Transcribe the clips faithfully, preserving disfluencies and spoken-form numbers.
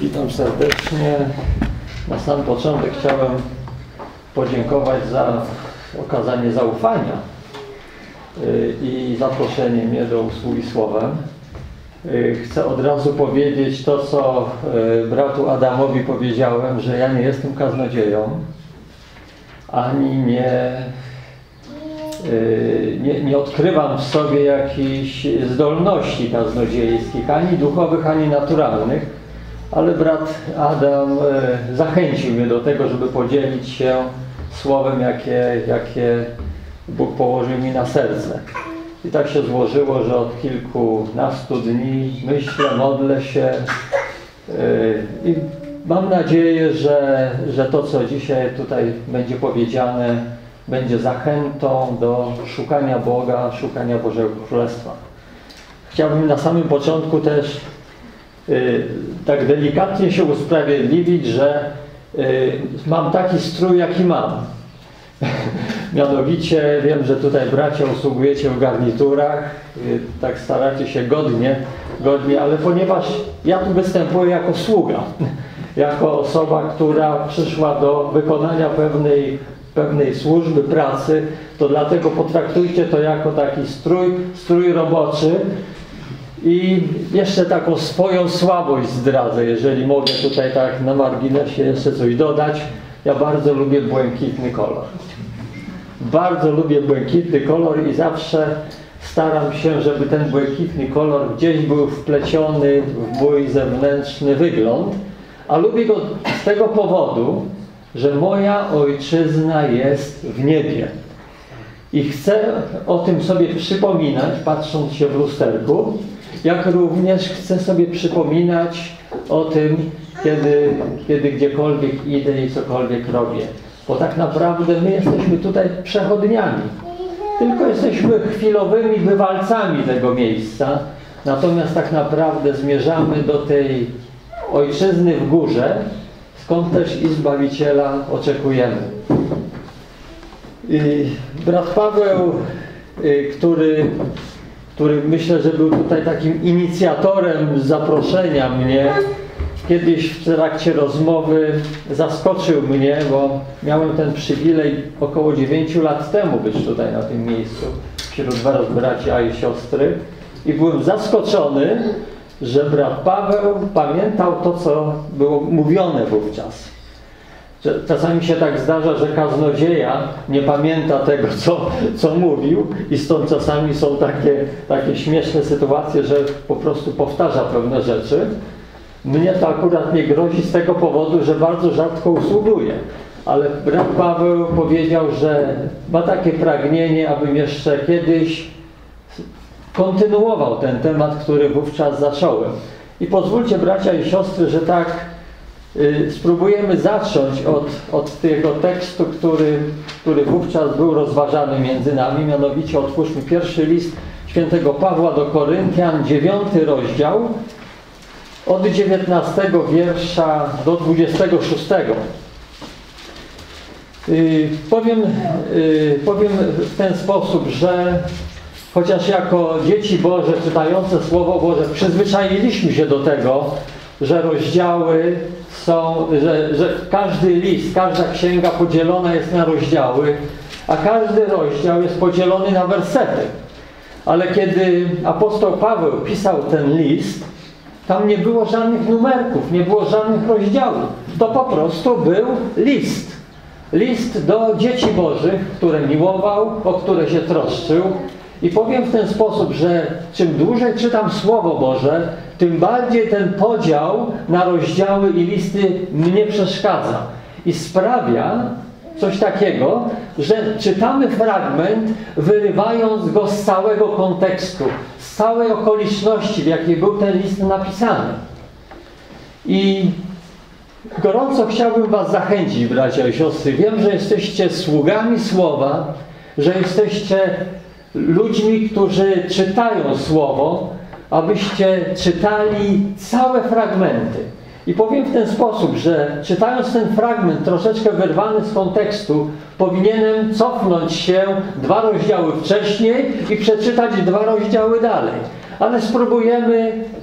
Witam serdecznie. Na sam początek chciałem podziękować za okazanie zaufania i zaproszenie mnie do usługi słowem. Chcę od razu powiedzieć to, co bratu Adamowi powiedziałem, że ja nie jestem kaznodzieją, ani nie, nie, nie odkrywam w sobie jakichś zdolności kaznodziejskich, ani duchowych, ani naturalnych, ale brat Adam zachęcił mnie do tego, żeby podzielić się słowem, jakie, jakie Bóg położył mi na serce. I tak się złożyło, że od kilkunastu dni myślę, modlę się i mam nadzieję, że, że to, co dzisiaj tutaj będzie powiedziane, będzie zachętą do szukania Boga, szukania Bożego Królestwa. Chciałbym na samym początku też y, tak delikatnie się usprawiedliwić, że y, mam taki strój, jaki mam. Mianowicie wiem, że tutaj bracia usługujecie w garniturach, y, tak staracie się godnie, godnie, ale ponieważ ja tu występuję jako sługa, jako osoba, która przyszła do wykonania pewnej, pewnej służby, pracy, to dlatego potraktujcie to jako taki strój, strój roboczy. I jeszcze taką swoją słabość zdradzę, jeżeli mogę tutaj tak na marginesie jeszcze coś dodać. Ja bardzo lubię błękitny kolor. Bardzo lubię błękitny kolor i zawsze staram się, żeby ten błękitny kolor gdzieś był wpleciony w mój zewnętrzny wygląd. A lubię go z tego powodu, że moja ojczyzna jest w niebie. I chcę o tym sobie przypominać, patrząc się w lusterku, jak również chcę sobie przypominać o tym, kiedy, kiedy gdziekolwiek idę i cokolwiek robię. Bo tak naprawdę my jesteśmy tutaj przechodniami. Tylko jesteśmy chwilowymi bywalcami tego miejsca. Natomiast tak naprawdę zmierzamy do tej ojczyzny w górze, skąd też i Zbawiciela oczekujemy. I brat Paweł, który, który myślę, że był tutaj takim inicjatorem zaproszenia mnie, kiedyś w trakcie rozmowy zaskoczył mnie, bo miałem ten przywilej około dziewięciu lat temu być tutaj na tym miejscu, wśród was bracia i siostry, i byłem zaskoczony, że brat Paweł pamiętał to, co było mówione wówczas. Czasami się tak zdarza, że kaznodzieja nie pamięta tego, co, co mówił, i stąd czasami są takie, takie śmieszne sytuacje, że po prostu powtarza pewne rzeczy. Mnie to akurat nie grozi z tego powodu, że bardzo rzadko usługuję. Ale brat Paweł powiedział, że ma takie pragnienie, abym jeszcze kiedyś kontynuował ten temat, który wówczas zacząłem. I pozwólcie, bracia i siostry, że tak y, spróbujemy zacząć od, od tego tekstu, który, który wówczas był rozważany między nami. Mianowicie otwórzmy pierwszy list świętego Pawła do Koryntian, dziewiąty rozdział, od dziewiętnastego wiersza do dwudziestego szóstego. Y, powiem, y, powiem w ten sposób, że chociaż jako dzieci Boże, czytające Słowo Boże, przyzwyczailiśmy się do tego, że rozdziały są, że, że każdy list, każda księga podzielona jest na rozdziały, a każdy rozdział jest podzielony na wersety. Ale kiedy apostoł Paweł pisał ten list, tam nie było żadnych numerków, nie było żadnych rozdziałów. To po prostu był list. List do dzieci Bożych, które miłował, o które się troszczył. I powiem w ten sposób, że czym dłużej czytam Słowo Boże, tym bardziej ten podział na rozdziały i listy mnie przeszkadza. I sprawia coś takiego, że czytamy fragment, wyrywając go z całego kontekstu, z całej okoliczności, w jakiej był ten list napisany. I gorąco chciałbym was zachęcić, bracia i siostry. Wiem, że jesteście sługami Słowa, że jesteście ludźmi, którzy czytają Słowo, abyście czytali całe fragmenty. I powiem w ten sposób, że czytając ten fragment troszeczkę wyrwany z kontekstu, powinienem cofnąć się dwa rozdziały wcześniej i przeczytać dwa rozdziały dalej. Ale spróbujemy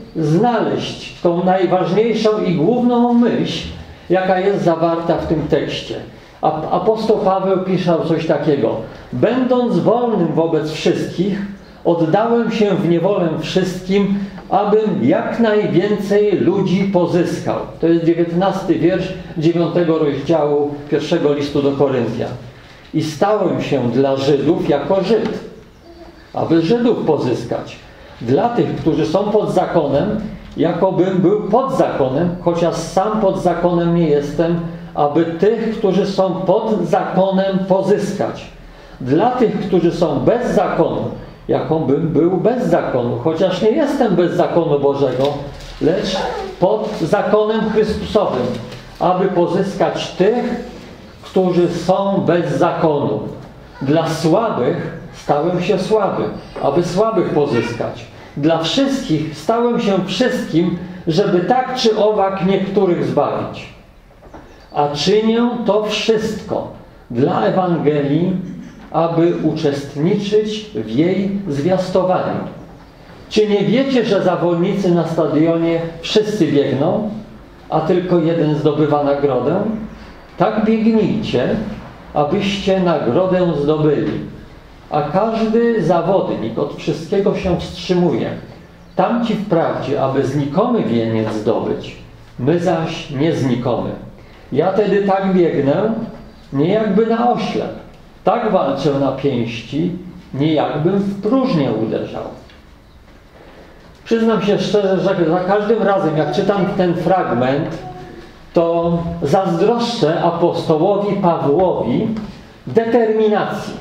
znaleźć tą najważniejszą i główną myśl, jaka jest zawarta w tym tekście. A apostoł Paweł pisał coś takiego: będąc wolnym wobec wszystkich, oddałem się w niewolę wszystkim, abym jak najwięcej ludzi pozyskał. To jest dziewiętnasty wiersz dziewiątego rozdziału pierwszego listu do Koryntian. I stałem się dla Żydów jako Żyd, aby Żydów pozyskać. Dla tych, którzy są pod zakonem, jakobym był pod zakonem, chociaż sam pod zakonem nie jestem, aby tych, którzy są pod zakonem, pozyskać. Dla tych, którzy są bez zakonu, jakobym był bez zakonu, chociaż nie jestem bez zakonu Bożego, lecz pod zakonem Chrystusowym, aby pozyskać tych, którzy są bez zakonu. Dla słabych stałem się słaby, aby słabych pozyskać. Dla wszystkich stałem się wszystkim, żeby tak czy owak niektórych zbawić. A czynię to wszystko dla Ewangelii, aby uczestniczyć w jej zwiastowaniu. Czy nie wiecie, że zawodnicy na stadionie wszyscy biegną, a tylko jeden zdobywa nagrodę? Tak biegnijcie, abyście nagrodę zdobyli. A każdy zawodnik od wszystkiego się wstrzymuje. Tamci wprawdzie, aby znikomy wieniec zdobyć, my zaś nie znikomy. Ja tedy tak biegnę, nie jakby na oślep. Tak walczę na pięści, nie jakbym w próżnię uderzał. Przyznam się szczerze, że za każdym razem, jak czytam ten fragment, to zazdroszczę apostołowi Pawłowi determinacji.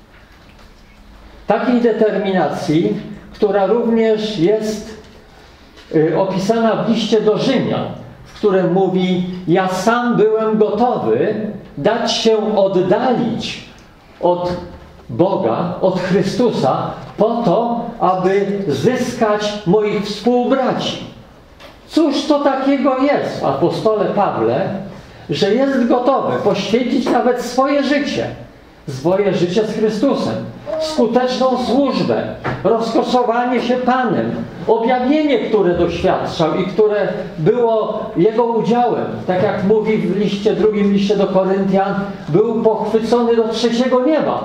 Takiej determinacji, która również jest y, opisana w liście do Rzymian, w którym mówi: ja sam byłem gotowy dać się oddalić od Boga, od Chrystusa, po to, aby zyskać moich współbraci. Cóż to takiego jest w apostole Pawle, że jest gotowy poświęcić nawet swoje życie, swoje życie z Chrystusem, skuteczną służbę, rozkoszowanie się Panem, objawienie, które doświadczał i które było jego udziałem. Tak jak mówi w liście, drugim liście do Koryntian, był pochwycony do trzeciego nieba.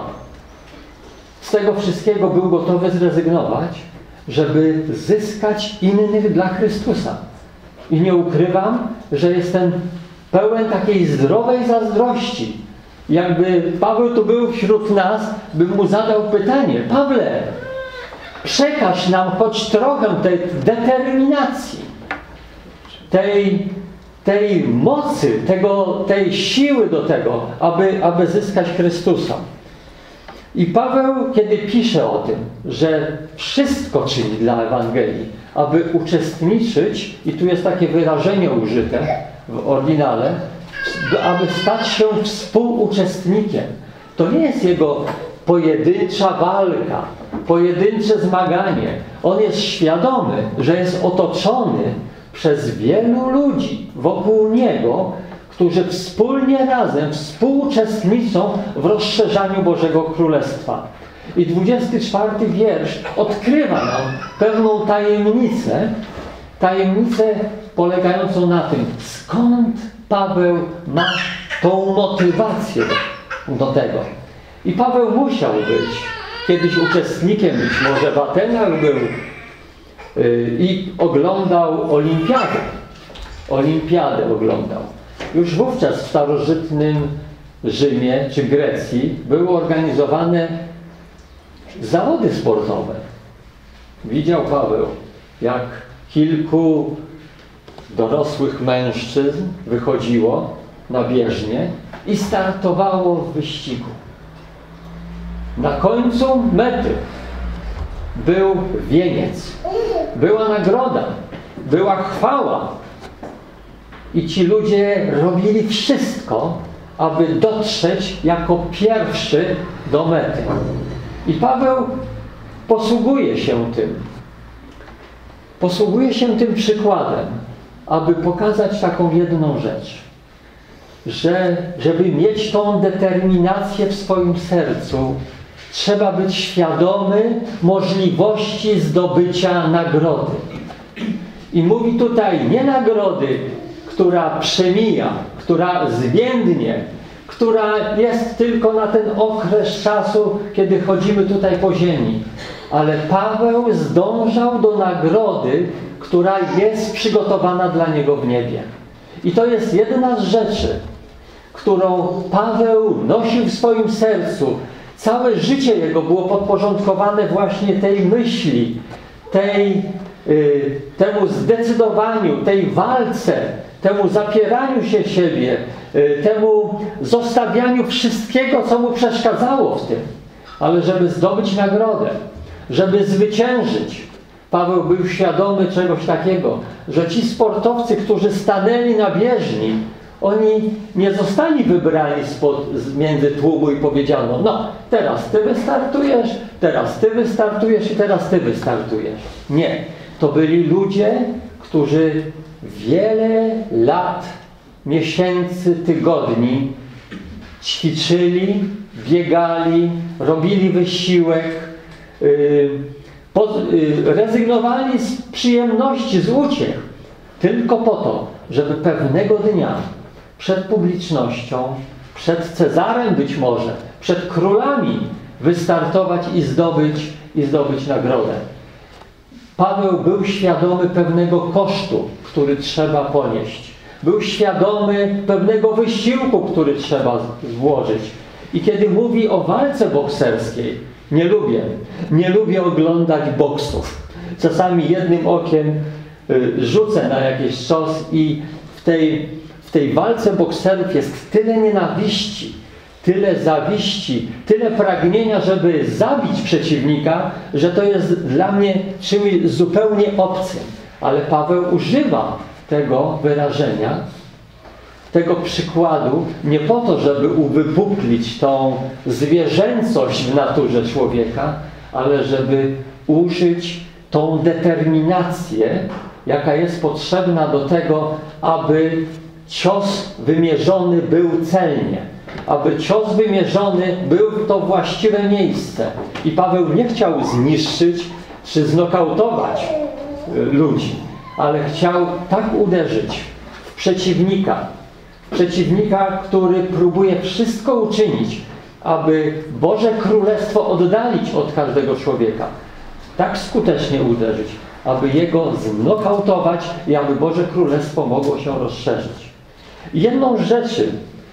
Z tego wszystkiego był gotowy zrezygnować, żeby zyskać innych dla Chrystusa. I nie ukrywam, że jestem pełen takiej zdrowej zazdrości. Jakby Paweł tu był wśród nas, bym mu zadał pytanie: Pawle, przekaż nam choć trochę tej determinacji, tej, tej mocy, tego, tej siły do tego, aby, aby zyskać Chrystusa. I Paweł, kiedy pisze o tym, że wszystko czyni dla Ewangelii, aby uczestniczyć, i tu jest takie wyrażenie użyte w oryginale, aby stać się współuczestnikiem. To nie jest jego pojedyncza walka, pojedyncze zmaganie. On jest świadomy, że jest otoczony przez wielu ludzi wokół niego, którzy wspólnie razem współuczestniczą w rozszerzaniu Bożego Królestwa. I dwudziesty czwarty wiersz odkrywa nam pewną tajemnicę, tajemnicę polegającą na tym, skąd Paweł ma tą motywację do tego. I Paweł musiał być kiedyś uczestnikiem, być może w Atenach był yy, i oglądał olimpiadę. Olimpiadę oglądał. Już wówczas w starożytnym Rzymie czy Grecji były organizowane zawody sportowe. Widział Paweł, jak kilku dorosłych mężczyzn wychodziło na bieżnię i startowało w wyścigu. Na końcu mety był wieniec, była nagroda, była chwała. I ci ludzie robili wszystko, aby dotrzeć jako pierwszy do mety. I Paweł posługuje się tym. Posługuje się tym przykładem, aby pokazać taką jedną rzecz, że żeby mieć tą determinację w swoim sercu, trzeba być świadomy możliwości zdobycia nagrody. I mówi tutaj nie nagrody, która przemija, która zwiędnie, która jest tylko na ten okres czasu, kiedy chodzimy tutaj po ziemi. Ale Paweł zdążał do nagrody, która jest przygotowana dla niego w niebie. I to jest jedna z rzeczy, którą Paweł nosił w swoim sercu. Całe życie jego było podporządkowane właśnie tej myśli, tej, y, temu zdecydowaniu, tej walce, temu zapieraniu się siebie, y, temu zostawianiu wszystkiego, co mu przeszkadzało w tym. Ale żeby zdobyć nagrodę, żeby zwyciężyć. Paweł był świadomy czegoś takiego, że ci sportowcy, którzy stanęli na bieżni, oni nie zostali wybrani spod, między tłumu i powiedziano: no, teraz ty wystartujesz, teraz ty wystartujesz i teraz ty wystartujesz. Nie. To byli ludzie, którzy wiele lat, miesięcy, tygodni ćwiczyli, biegali, robili wysiłek, yy, pod, yy, rezygnowali z przyjemności, z uciech, tylko po to, żeby pewnego dnia przed publicznością, przed Cezarem być może, przed królami wystartować i zdobyć, i zdobyć nagrodę. Paweł był świadomy pewnego kosztu, który trzeba ponieść. Był świadomy pewnego wysiłku, który trzeba włożyć. I kiedy mówi o walce bokserskiej, nie lubię, nie lubię oglądać boksów. Czasami jednym okiem y, rzucę na jakiś cios i w tej, w tej walce bokserów jest tyle nienawiści, tyle zawiści, tyle pragnienia, żeby zabić przeciwnika, że to jest dla mnie czymś zupełnie obcym. Ale Paweł używa tego wyrażenia, tego przykładu nie po to, żeby uwypuklić tą zwierzęcość w naturze człowieka, ale żeby użyć tą determinację, jaka jest potrzebna do tego, aby cios wymierzony był celnie, aby cios wymierzony był w to właściwe miejsce. I Paweł nie chciał zniszczyć czy znokautować ludzi, ale chciał tak uderzyć w przeciwnika, przeciwnika, który próbuje wszystko uczynić, aby Boże Królestwo oddalić od każdego człowieka. Tak skutecznie uderzyć, aby jego znokautować i aby Boże Królestwo mogło się rozszerzyć. Jedną z rzeczy,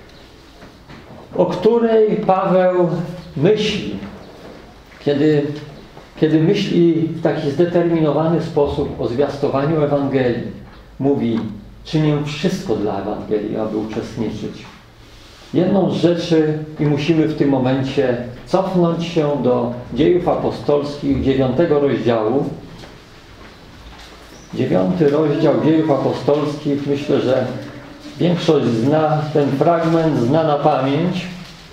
o której Paweł myśli, kiedy, kiedy myśli w taki zdeterminowany sposób o zwiastowaniu Ewangelii, mówi: czynię wszystko dla Ewangelii, aby uczestniczyć. Jedną z rzeczy, i musimy w tym momencie cofnąć się do Dziejów Apostolskich, dziewiątego rozdziału. Dziewiąty rozdział Dziejów Apostolskich, myślę, że większość zna ten fragment, zna na pamięć.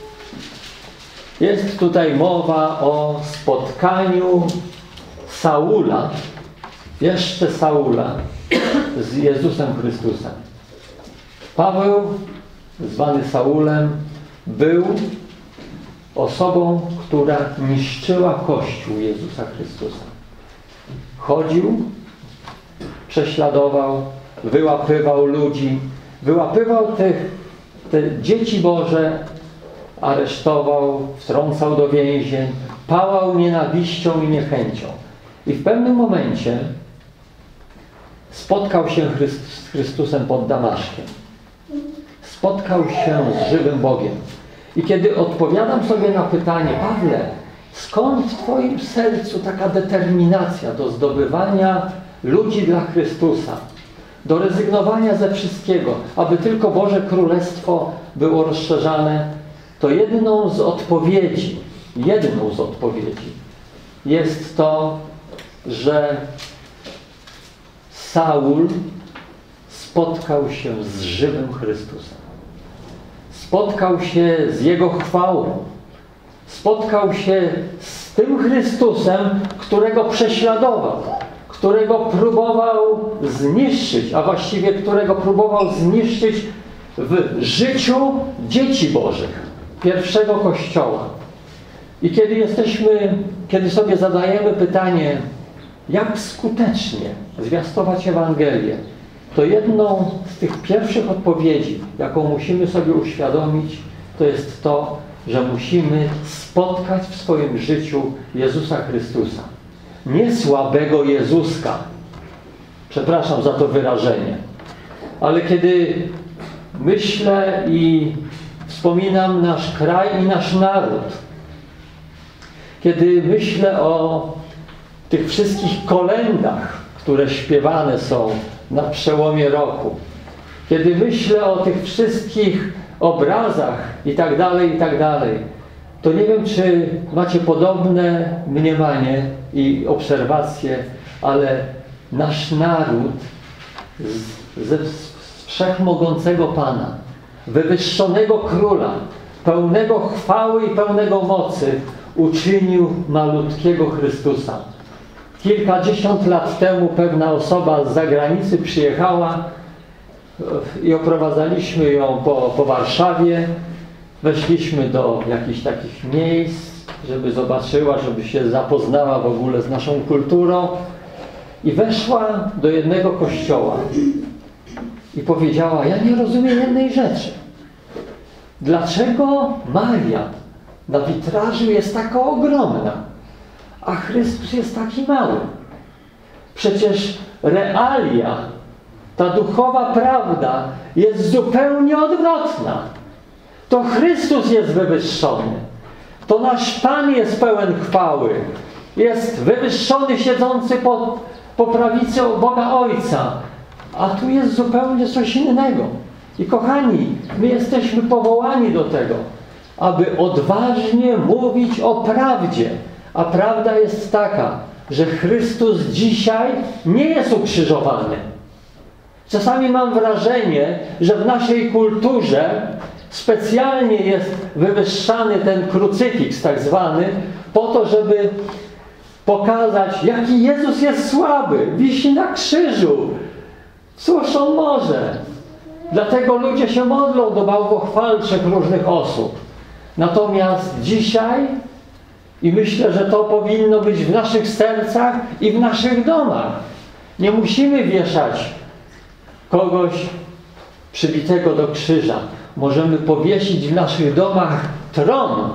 Jest tutaj mowa o spotkaniu Saula, jeszcze Saula, z Jezusem Chrystusem. Paweł, zwany Saulem, był osobą, która niszczyła Kościół Jezusa Chrystusa. Chodził, prześladował, wyłapywał ludzi, wyłapywał te, te dzieci Boże, aresztował, wtrącał do więzień, pałał nienawiścią i niechęcią. I w pewnym momencie spotkał się Chryst z Chrystusem pod Damaszkiem. Spotkał się z żywym Bogiem. I kiedy odpowiadam sobie na pytanie: Pawle, skąd w Twoim sercu taka determinacja do zdobywania ludzi dla Chrystusa, do rezygnowania ze wszystkiego, aby tylko Boże Królestwo było rozszerzane, to jedną z odpowiedzi, jedną z odpowiedzi jest to, że Saul spotkał się z żywym Chrystusem. Spotkał się z Jego chwałą. Spotkał się z tym Chrystusem, którego prześladował, którego próbował zniszczyć, a właściwie którego próbował zniszczyć w życiu dzieci Bożych, pierwszego Kościoła. I kiedy jesteśmy, kiedy sobie zadajemy pytanie, jak skutecznie zwiastować Ewangelię, to jedną z tych pierwszych odpowiedzi, jaką musimy sobie uświadomić, to jest to, że musimy spotkać w swoim życiu Jezusa Chrystusa. Nie słabego Jezuska. Przepraszam za to wyrażenie. Ale kiedy myślę i wspominam nasz kraj i nasz naród, kiedy myślę o tych wszystkich kolędach, które śpiewane są na przełomie roku, kiedy myślę o tych wszystkich obrazach i tak dalej, i tak dalej, to nie wiem, czy macie podobne mniemanie i obserwacje, ale nasz naród ze wszechmogącego Pana, wywyższonego Króla, pełnego chwały i pełnego mocy, uczynił malutkiego Chrystusa. Kilkadziesiąt lat temu pewna osoba z zagranicy przyjechała i oprowadzaliśmy ją po, po Warszawie. Weszliśmy do jakichś takich miejsc, żeby zobaczyła, żeby się zapoznała w ogóle z naszą kulturą. I weszła do jednego kościoła i powiedziała: ja nie rozumiem jednej rzeczy. Dlaczego Maria na witrażu jest taka ogromna, a Chrystus jest taki mały? Przecież realia, ta duchowa prawda jest zupełnie odwrotna. To Chrystus jest wywyższony. To nasz Pan jest pełen chwały. Jest wywyższony, siedzący po, po prawicy Boga Ojca. A tu jest zupełnie coś innego. I kochani, my jesteśmy powołani do tego, aby odważnie mówić o prawdzie. A prawda jest taka, że Chrystus dzisiaj nie jest ukrzyżowany. Czasami mam wrażenie, że w naszej kulturze specjalnie jest wywyższany ten krucyfiks tak zwany, po to, żeby pokazać, jaki Jezus jest słaby, wisi na krzyżu. Cóż On może? Dlatego ludzie się modlą do bałwochwalczych różnych osób. Natomiast dzisiaj, i myślę, że to powinno być w naszych sercach i w naszych domach, nie musimy wieszać kogoś przybitego do krzyża. Możemy powiesić w naszych domach tron,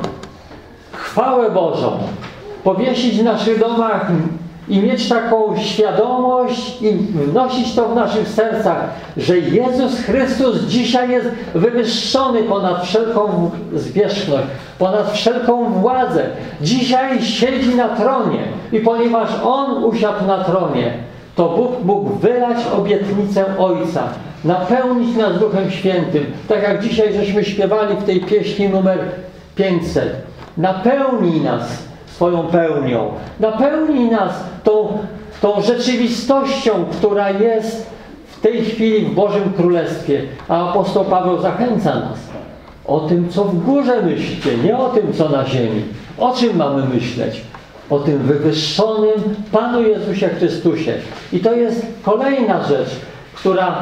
chwałę Bożą, powiesić w naszych domach i mieć taką świadomość i wnosić to w naszych sercach, że Jezus Chrystus dzisiaj jest wywyższony ponad wszelką zwierzchność, ponad wszelką władzę. Dzisiaj siedzi na tronie i ponieważ On usiadł na tronie, to Bóg mógł wylać obietnicę Ojca, napełnić nas Duchem Świętym, tak jak dzisiaj żeśmy śpiewali w tej pieśni numer pięćset. Napełnij nas swoją pełnią, napełnij nas tą, tą rzeczywistością, która jest w tej chwili w Bożym Królestwie. A apostoł Paweł zachęca nas. O tym, co w górze myślcie, nie o tym, co na ziemi. O czym mamy myśleć? O tym wywyższonym Panu Jezusie Chrystusie. I to jest kolejna rzecz, która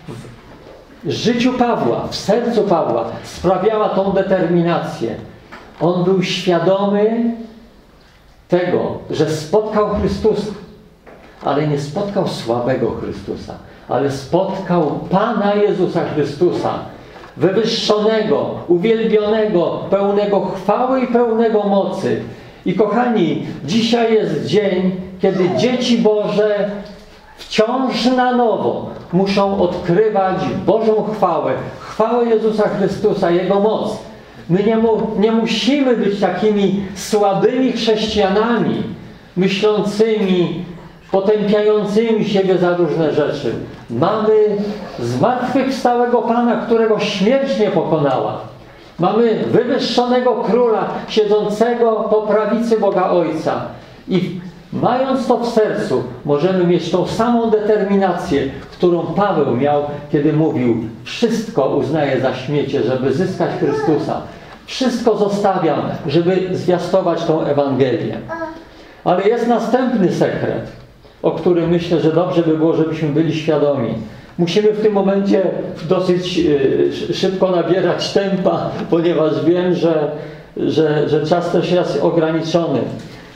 w życiu Pawła, w sercu Pawła sprawiała tą determinację. On był świadomy tego, że spotkał Chrystusa, ale nie spotkał słabego Chrystusa, ale spotkał Pana Jezusa Chrystusa, wywyższonego, uwielbionego, pełnego chwały i pełnego mocy. I kochani, dzisiaj jest dzień, kiedy dzieci Boże wciąż na nowo muszą odkrywać Bożą chwałę, chwałę Jezusa Chrystusa, Jego moc. My nie, mu, nie musimy być takimi słabymi chrześcijanami, myślącymi, potępiającymi siebie za różne rzeczy. Mamy zmartwychwstałego Pana, którego śmierć nie pokonała. Mamy wywyższonego Króla, siedzącego po prawicy Boga Ojca. I mając to w sercu, możemy mieć tą samą determinację, którą Paweł miał, kiedy mówił: wszystko uznaję za śmiecie, żeby zyskać Chrystusa. Wszystko zostawiam, żeby zwiastować tą Ewangelię. Ale jest następny sekret, o którym myślę, że dobrze by było, żebyśmy byli świadomi. Musimy w tym momencie dosyć szybko nabierać tempa, ponieważ wiem, że, że, że czas też jest ograniczony.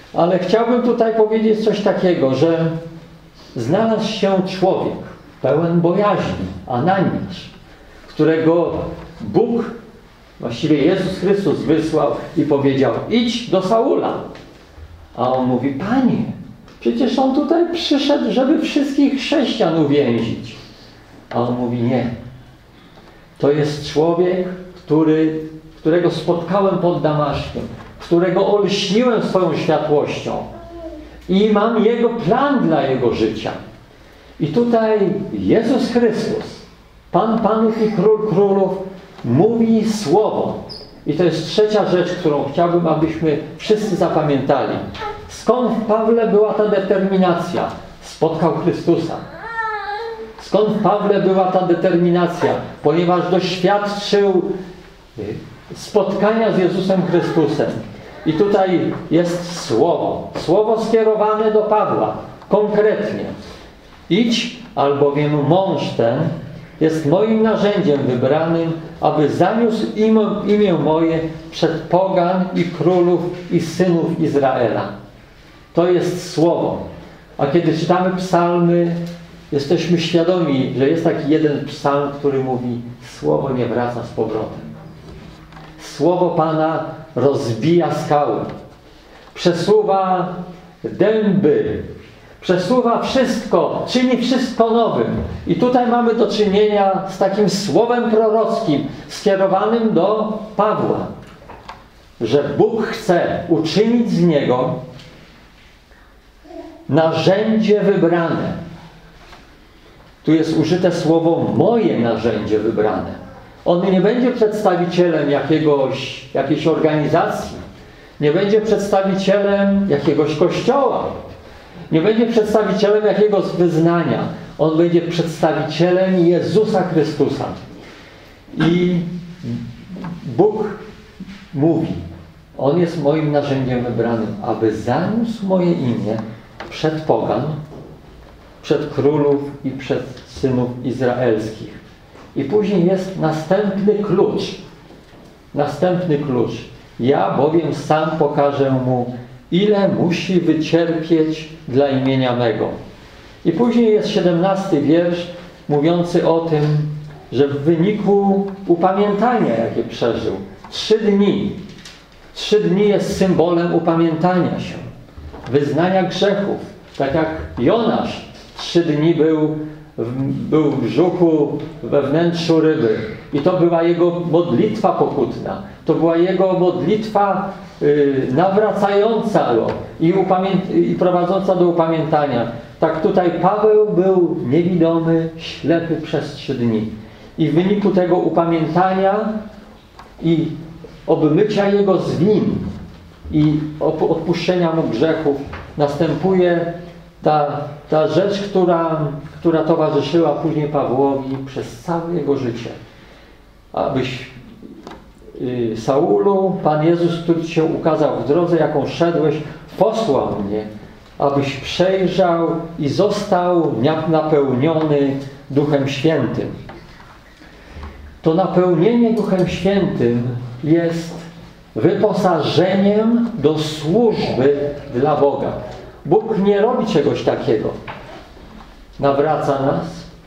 Ale chciałbym tutaj powiedzieć coś takiego, że znalazł się człowiek pełen bojaźni, Ananiasz, którego Bóg, właściwie Jezus Chrystus wysłał i powiedział: idź do Saula. A on mówi: Panie, przecież on tutaj przyszedł, żeby wszystkich chrześcijan uwięzić. A on mówi: nie. To jest człowiek, który, którego spotkałem pod Damaszkiem, którego olśniłem swoją światłością i mam Jego plan dla Jego życia. I tutaj Jezus Chrystus, Pan Panów i Król Królów, mówi słowo. I to jest trzecia rzecz, którą chciałbym, abyśmy wszyscy zapamiętali. Skąd w Pawle była ta determinacja? Spotkał Chrystusa. Skąd w Pawle była ta determinacja? Ponieważ doświadczył spotkania z Jezusem Chrystusem. I tutaj jest słowo. Słowo skierowane do Pawła. Konkretnie. Idź, albowiem mąż ten jest moim narzędziem wybranym, aby zaniósł imię, imię moje przed pogan i królów i synów Izraela. To jest słowo. A kiedy czytamy psalmy, jesteśmy świadomi, że jest taki jeden psalm, który mówi: słowo nie wraca z powrotem. Słowo Pana rozbija skały, przesuwa dęby, przesuwa wszystko, czyni wszystko nowym. I tutaj mamy do czynienia z takim słowem prorockim skierowanym do Pawła, że Bóg chce uczynić z niego narzędzie wybrane. Tu jest użyte słowo moje narzędzie wybrane. On nie będzie przedstawicielem jakiegoś, jakiejś organizacji, nie będzie przedstawicielem jakiegoś kościoła, nie będzie przedstawicielem jakiegoś wyznania. On będzie przedstawicielem Jezusa Chrystusa. I Bóg mówi: On jest moim narzędziem wybranym, aby zaniósł moje imię przed pogan, przed królów i przed synów izraelskich. I później jest następny klucz. Następny klucz. Ja bowiem sam pokażę mu, ile musi wycierpieć dla imienia mego. I później jest siedemnasty wiersz mówiący o tym, że w wyniku upamiętania, jakie przeżył, trzy dni, trzy dni jest symbolem upamiętania się, wyznania grzechów. Tak jak Jonasz trzy dni był w, był w brzuchu, we wnętrzu ryby. I to była jego modlitwa pokutna. To była jego modlitwa y, nawracająca go i, i prowadząca do upamiętania. Tak tutaj Paweł był niewidomy, ślepy przez trzy dni. I w wyniku tego upamiętania i obmycia jego z win i odpuszczenia mu grzechów następuje ta, ta rzecz, która, która towarzyszyła później Pawłowi przez całe jego życie. Abyś y, Saulu, Pan Jezus, który Ci się ukazał w drodze, jaką szedłeś, posłał mnie, abyś przejrzał i został napełniony Duchem Świętym. To napełnienie Duchem Świętym jest wyposażeniem do służby dla Boga. Bóg nie robi czegoś takiego. Nawraca nas,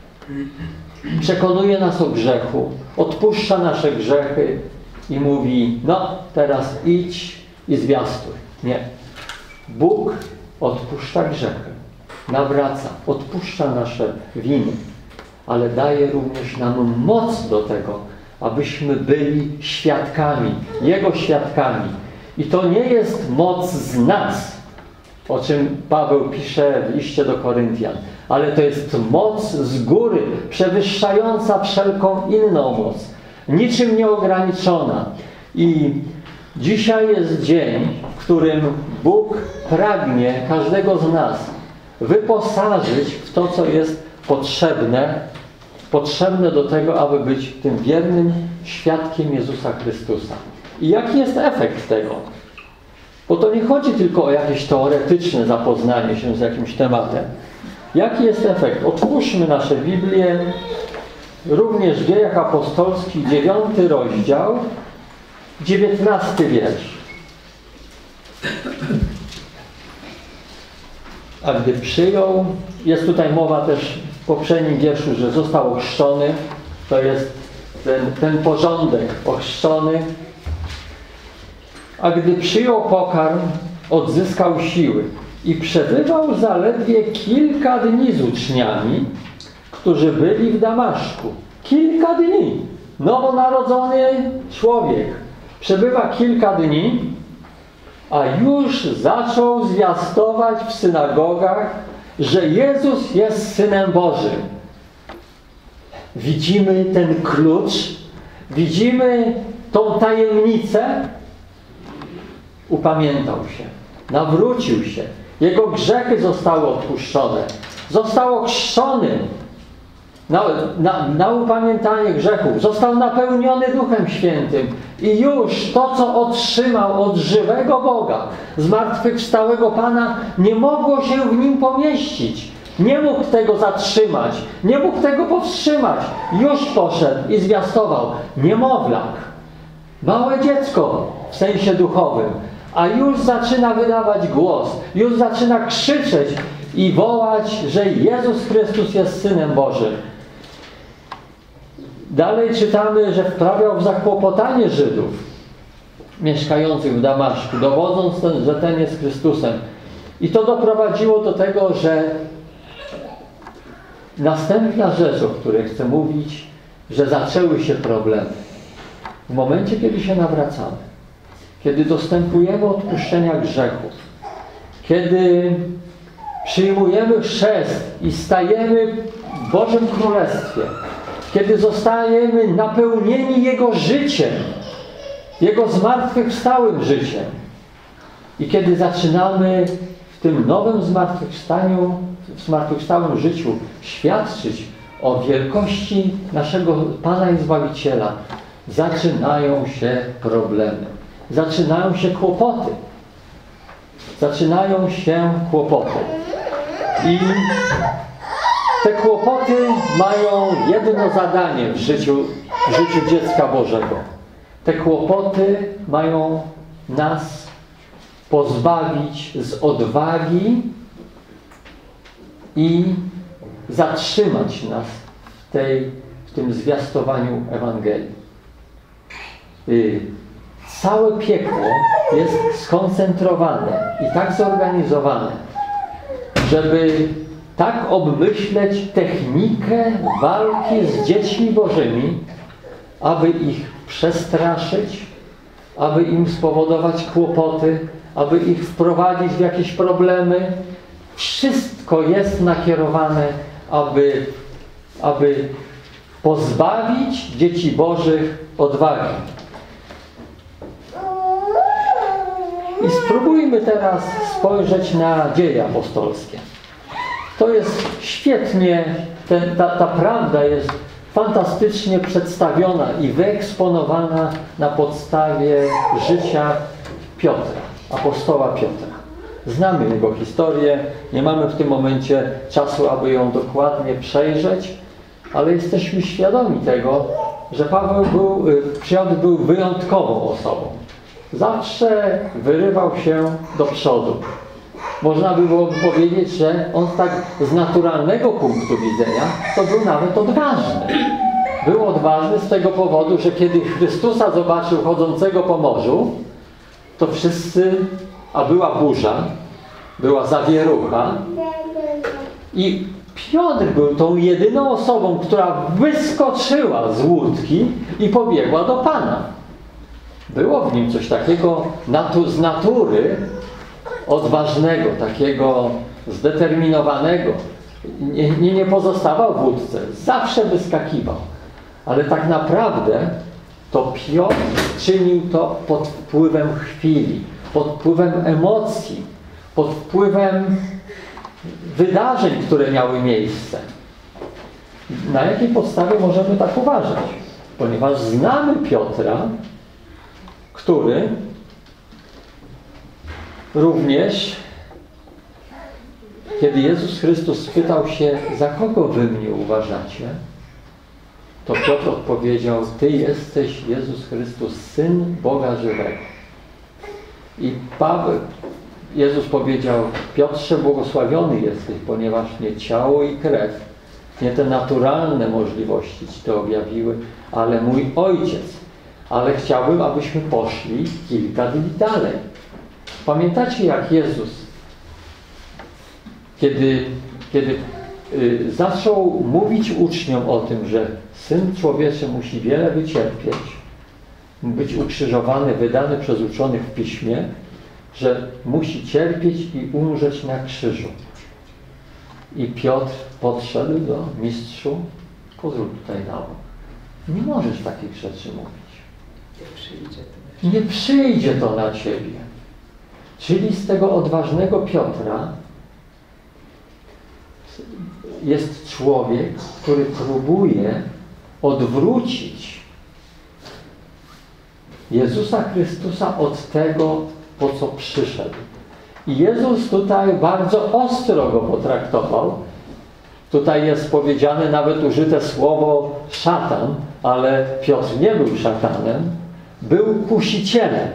przekonuje nas o grzechu, odpuszcza nasze grzechy i mówi: no, teraz idź i zwiastuj. Nie. Bóg odpuszcza grzechy, nawraca, odpuszcza nasze winy, ale daje również nam moc do tego, abyśmy byli świadkami, Jego świadkami. I to nie jest moc z nas, o czym Paweł pisze w liście do Koryntian, ale to jest moc z góry, przewyższająca wszelką inną moc, niczym nieograniczona. I dzisiaj jest dzień, w którym Bóg pragnie każdego z nas wyposażyć w to, co jest potrzebne, potrzebne do tego, aby być tym wiernym świadkiem Jezusa Chrystusa. I jaki jest efekt tego? Bo to nie chodzi tylko o jakieś teoretyczne zapoznanie się z jakimś tematem. Jaki jest efekt? Otwórzmy nasze Biblię, również w Dziejach Apostolskich, dziewiąty rozdział, dziewiętnasty wiersz. a gdy przyjął, jest tutaj mowa też w poprzednim wierszu, że został ochrzczony, to jest ten, ten porządek, ochrzczony, a gdy przyjął pokarm, odzyskał siły i przebywał zaledwie kilka dni z uczniami, którzy byli w Damaszku. Kilka dni. Nowonarodzony człowiek przebywa kilka dni, a już zaczął zwiastować w synagogach, że Jezus jest Synem Bożym. Widzimy ten klucz, widzimy tą tajemnicę. Upamiętał się, nawrócił się. Jego grzechy zostały odpuszczone. Został ochrzczony na, na, na upamiętanie grzechów. Został napełniony Duchem Świętym. I już to, co otrzymał od żywego Boga, zmartwychwstałego Pana, nie mogło się w nim pomieścić. Nie mógł tego zatrzymać. Nie mógł tego powstrzymać. Już poszedł i zwiastował. Niemowlak. Małe dziecko w sensie duchowym. A już zaczyna wydawać głos. Już zaczyna krzyczeć i wołać, że Jezus Chrystus jest Synem Bożym. Dalej czytamy, że wprawiał w zakłopotanie Żydów mieszkających w Damaszku, dowodząc, ten, że ten jest Chrystusem. I to doprowadziło do tego, że następna rzecz, o której chcę mówić, że zaczęły się problemy. W momencie, kiedy się nawracamy, kiedy dostępujemy odpuszczenia grzechów, kiedy przyjmujemy chrzest i stajemy w Bożym Królestwie, kiedy zostajemy napełnieni Jego życiem, Jego zmartwychwstałym życiem i kiedy zaczynamy w tym nowym zmartwychwstaniu, w zmartwychwstałym życiu świadczyć o wielkości naszego Pana i Zbawiciela, zaczynają się problemy. Zaczynają się kłopoty. Zaczynają się kłopoty. I te kłopoty mają jedno zadanie w życiu, w życiu dziecka Bożego. Te kłopoty mają nas pozbawić z odwagi i zatrzymać nas w, tej, w tym zwiastowaniu Ewangelii. Yy, całe piekło jest skoncentrowane i tak zorganizowane, żeby tak obmyśleć technikę walki z dziećmi Bożymi, aby ich przestraszyć, aby im spowodować kłopoty, aby ich wprowadzić w jakieś problemy. Wszystko jest nakierowane, aby, aby pozbawić dzieci Bożych odwagi. I spróbujmy teraz spojrzeć na dzieje apostolskie. To jest świetnie, ten, ta, ta prawda jest fantastycznie przedstawiona i wyeksponowana na podstawie życia Piotra, apostoła Piotra. Znamy jego historię, nie mamy w tym momencie czasu, aby ją dokładnie przejrzeć, ale jesteśmy świadomi tego, że Paweł był, Piotr był wyjątkową osobą. Zawsze wyrywał się do przodu. Można by było powiedzieć, że on tak z naturalnego punktu widzenia to był nawet odważny. Był odważny z tego powodu, że kiedy Chrystusa zobaczył chodzącego po morzu, to wszyscy, a była burza, była zawierucha i Piotr był tą jedyną osobą, która wyskoczyła z łódki i pobiegła do Pana. Było w nim coś takiego natu z natury odważnego, takiego zdeterminowanego. Nie, nie, nie pozostawał w łódce, zawsze wyskakiwał. Ale tak naprawdę to Piotr czynił to pod wpływem chwili, pod wpływem emocji, pod wpływem wydarzeń, które miały miejsce. Na jakiej podstawie możemy tak uważać? Ponieważ znamy Piotra, który również, kiedy Jezus Chrystus spytał się, za kogo wy mnie uważacie, to Piotr odpowiedział, Ty jesteś Jezus Chrystus, Syn Boga żywego. I Paweł, Jezus powiedział: Piotrze, błogosławiony jesteś, ponieważ nie ciało i krew, nie te naturalne możliwości Ci to objawiły, ale mój Ojciec. Ale chciałbym, abyśmy poszli kilka dni dalej. Pamiętacie, jak Jezus, kiedy, kiedy y, zaczął mówić uczniom o tym, że Syn Człowieczy musi wiele wycierpieć, być ukrzyżowany, wydany przez uczonych w Piśmie, że musi cierpieć i umrzeć na krzyżu. I Piotr podszedł do mistrzu: pozwól tutaj na bok. Nie możesz takich rzeczy mówić. Nie przyjdzie to. Nie przyjdzie to na ciebie. Czyli z tego odważnego Piotra jest człowiek, który próbuje odwrócić Jezusa Chrystusa od tego, po co przyszedł. I Jezus tutaj bardzo ostro go potraktował. Tutaj jest powiedziane, nawet użyte słowo szatan, ale Piotr nie był szatanem, był kusicielem.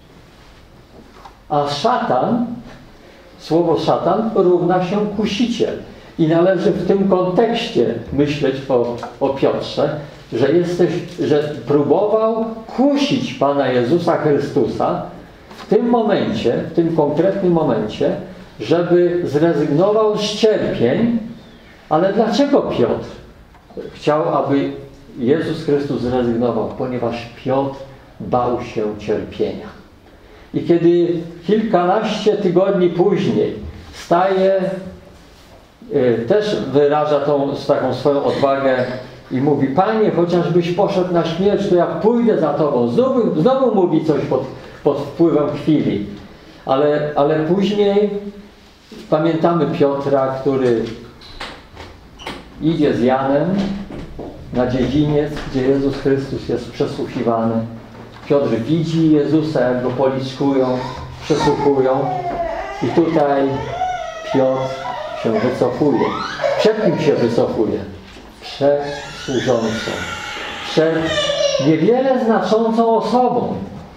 A szatan, słowo szatan równa się kusiciel. I należy w tym kontekście myśleć o, o Piotrze, że, jesteś, że próbował kusić Pana Jezusa Chrystusa w tym momencie, w tym konkretnym momencie, żeby zrezygnował z cierpień. Ale dlaczego Piotr chciał, aby Jezus Chrystus zrezygnował? Ponieważ Piotr bał się cierpienia. I kiedy kilkanaście tygodni później staje, też wyraża tą taką swoją odwagę i mówi: Panie, chociażbyś poszedł na śmierć, to ja pójdę za Tobą. Znowu, znowu mówi coś pod, pod wpływem chwili. Ale, ale później pamiętamy Piotra, który idzie z Janem na dziedziniec, gdzie Jezus Chrystus jest przesłuchiwany. Piotr widzi Jezusa, jak go policzkują, przesłuchują. I tutaj Piotr się wycofuje. Przed kim się wycofuje? Przed służącą. Przed niewiele znaczącą osobą.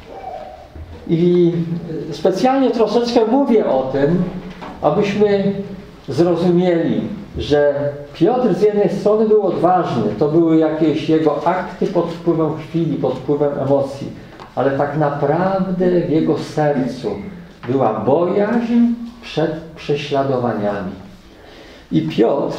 I specjalnie troszeczkę mówię o tym, abyśmy zrozumieli, że Piotr z jednej strony był odważny, to były jakieś jego akty pod wpływem chwili, pod wpływem emocji, ale tak naprawdę w jego sercu była bojaźń przed prześladowaniami. I Piotr,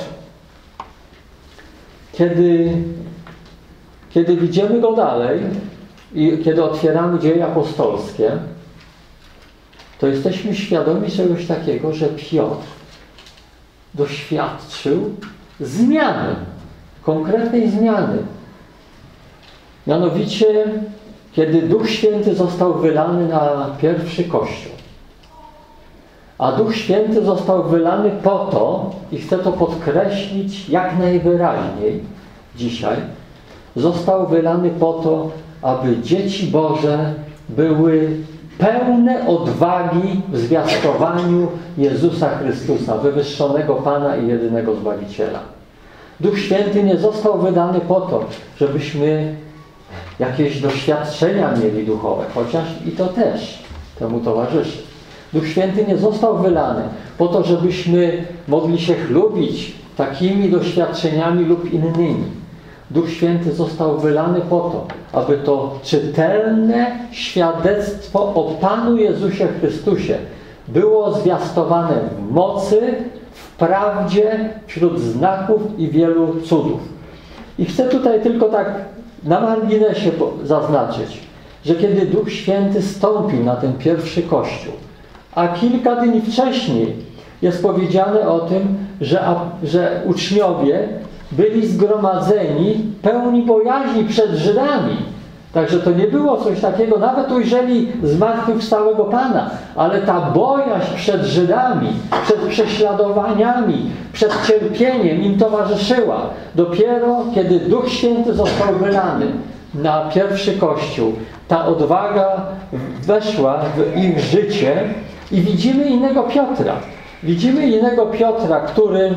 kiedy, kiedy widzimy go dalej i kiedy otwieramy Dzieje apostolskie, to jesteśmy świadomi czegoś takiego, że Piotr doświadczył zmiany, konkretnej zmiany. Mianowicie, kiedy Duch Święty został wylany na pierwszy Kościół. A Duch Święty został wylany po to, i chcę to podkreślić jak najwyraźniej dzisiaj, został wylany po to, aby dzieci Boże były pełne odwagi w zwiastowaniu Jezusa Chrystusa, wywyższonego Pana i jedynego Zbawiciela. Duch Święty nie został wydany po to, żebyśmy jakieś doświadczenia mieli duchowe, chociaż i to też temu towarzyszy. Duch Święty nie został wylany po to, żebyśmy mogli się chlubić takimi doświadczeniami lub innymi. Duch Święty został wylany po to, aby to czytelne świadectwo o Panu Jezusie Chrystusie było zwiastowane w mocy, w prawdzie, wśród znaków i wielu cudów. I chcę tutaj tylko tak na marginesie zaznaczyć, że kiedy Duch Święty stąpił na ten pierwszy Kościół, a kilka dni wcześniej jest powiedziane o tym, że, że uczniowie byli zgromadzeni pełni bojaźni przed Żydami. Także to nie było coś takiego, nawet ujrzeli zmartwychwstałego Pana, ale ta bojaźń przed Żydami, przed prześladowaniami, przed cierpieniem im towarzyszyła. Dopiero kiedy Duch Święty został wylany na pierwszy Kościół, ta odwaga weszła w ich życie i widzimy innego Piotra. Widzimy innego Piotra, który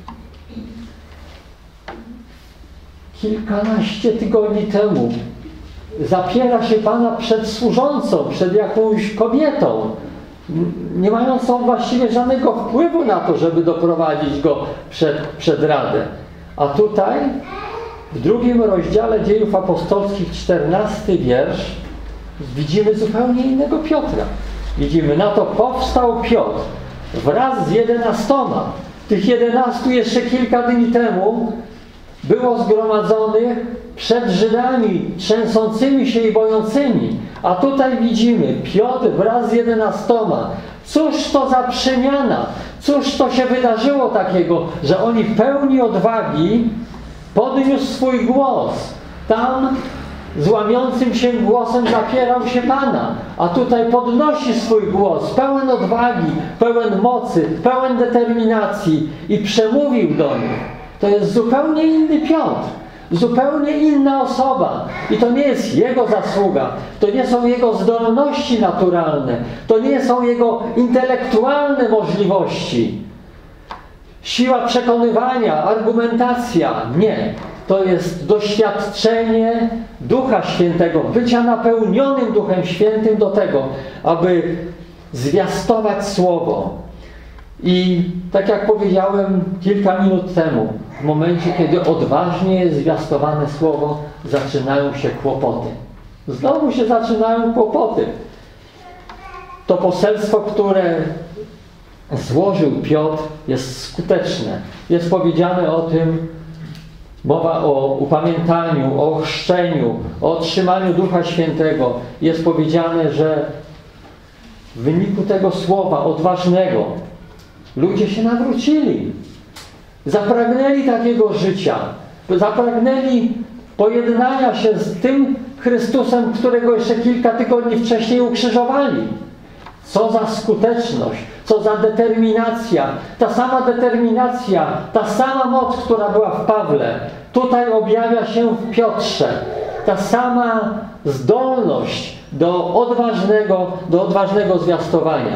kilkanaście tygodni temu zapiera się Pana przed służącą, przed jakąś kobietą nie mającą właściwie żadnego wpływu na to, żeby doprowadzić go przed, przed Radę. A tutaj w drugim rozdziale Dziejów Apostolskich, czternasty wiersz, widzimy zupełnie innego Piotra. Widzimy, na to powstał Piotr wraz z jedenastoma. Tych jedenastu jeszcze kilka dni temu było zgromadzonych przed Żydami, trzęsącymi się i bojącymi. A tutaj widzimy Piotr wraz z jedenastoma. Cóż to za przemiana? Cóż to się wydarzyło takiego, że oni pełni odwagi podniósł swój głos. Tam z łamiącym się głosem zapierał się Pana, a tutaj podnosi swój głos, pełen odwagi, pełen mocy, pełen determinacji i przemówił do nich. To jest zupełnie inny Piotr, zupełnie inna osoba. I to nie jest jego zasługa, to nie są jego zdolności naturalne, to nie są jego intelektualne możliwości. Siła przekonywania, argumentacja. Nie. To jest doświadczenie Ducha Świętego, bycia napełnionym Duchem Świętym do tego, aby zwiastować Słowo. I tak jak powiedziałem kilka minut temu, w momencie, kiedy odważnie jest zwiastowane Słowo, zaczynają się kłopoty. Znowu się zaczynają kłopoty. To poselstwo, które złożył Piotr, jest skuteczne. Jest powiedziane o tym, mowa o upamiętaniu, o chrzczeniu, o otrzymaniu Ducha Świętego. Jest powiedziane, że w wyniku tego słowa odważnego ludzie się nawrócili. Zapragnęli takiego życia. Zapragnęli pojednania się z tym Chrystusem, którego jeszcze kilka tygodni wcześniej ukrzyżowali. Co za skuteczność, co za determinacja. Ta sama determinacja, ta sama moc, która była w Pawle, tutaj objawia się w Piotrze. Ta sama zdolność do odważnego, do odważnego zwiastowania.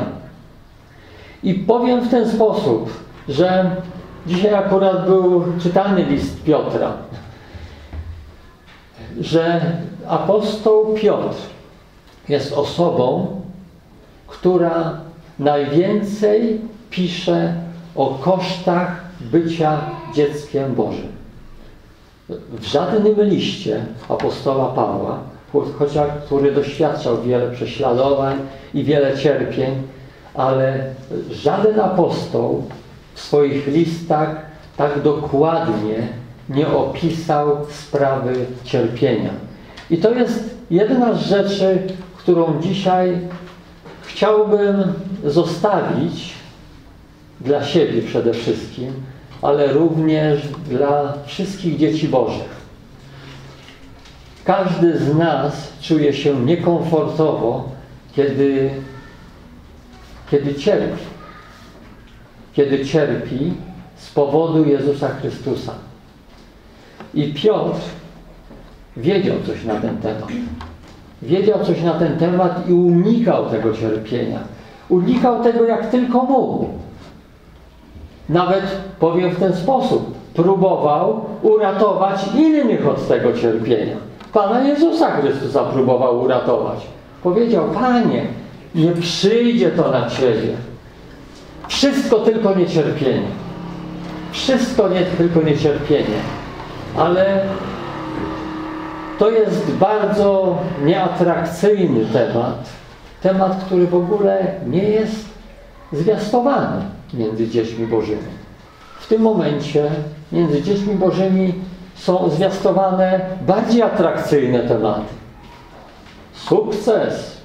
I powiem w ten sposób, że dzisiaj akurat był czytany list Piotra, że apostoł Piotr jest osobą, która najwięcej pisze o kosztach bycia dzieckiem Bożym. W żadnym liście apostoła Pawła, chociaż który doświadczał wiele prześladowań i wiele cierpień, ale żaden apostoł w swoich listach tak dokładnie nie opisał sprawy cierpienia. I to jest jedna z rzeczy, którą dzisiaj chciałbym zostawić dla siebie przede wszystkim, ale również dla wszystkich dzieci Bożych. Każdy z nas czuje się niekomfortowo, kiedy, kiedy cierpi. Kiedy cierpi z powodu Jezusa Chrystusa. I Piotr wiedział coś na ten temat. Wiedział coś na ten temat i unikał tego cierpienia. Unikał tego jak tylko mógł. Nawet, powiem w ten sposób, próbował uratować innych od tego cierpienia. Pana Jezusa Chrystusa próbował uratować. Powiedział: Panie, nie przyjdzie to na Ciebie. Wszystko tylko nie cierpienie. Wszystko nie, tylko nie cierpienie. Ale to jest bardzo nieatrakcyjny temat. Temat, który w ogóle nie jest zwiastowany między dziećmi Bożymi. W tym momencie między dziećmi Bożymi są zwiastowane bardziej atrakcyjne tematy. Sukces,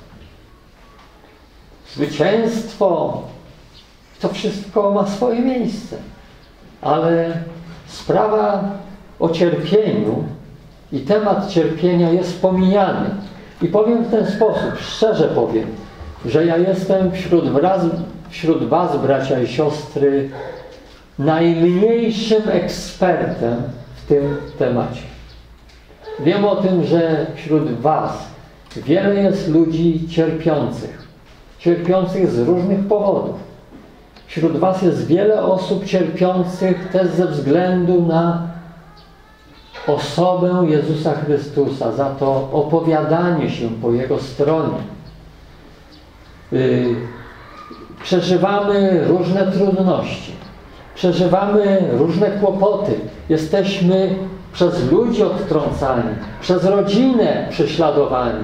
zwycięstwo, to wszystko ma swoje miejsce. Ale sprawa o cierpieniu i temat cierpienia jest pomijany. I powiem w ten sposób, szczerze powiem, że ja jestem wśród was, wśród was, bracia i siostry, najmniejszym ekspertem w tym temacie. Wiem o tym, że wśród was wiele jest ludzi cierpiących. Cierpiących z różnych powodów. Wśród was jest wiele osób cierpiących też ze względu na osobę Jezusa Chrystusa, za to opowiadanie się po Jego stronie. Yy, przeżywamy różne trudności, przeżywamy różne kłopoty, jesteśmy przez ludzi odtrącani, przez rodzinę prześladowani.